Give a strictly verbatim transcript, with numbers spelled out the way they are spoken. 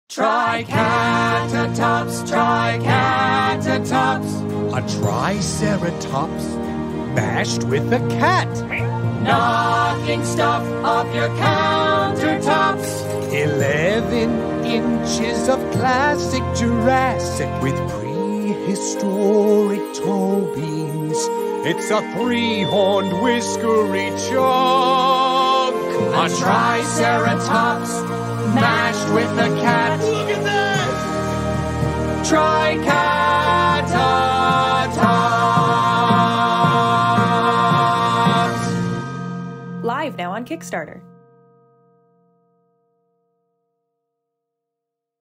Tricatatops, Tricatatops. A Triceratops bashed with a cat. Knocking stuff off your countertops. Eleven inches of classic Jurassic with prehistoric toe beams. It's a three-horned whiskery chunk. A Triceratops mashed with a cat. Look at that! Tricatatops. Live now on Kickstarter.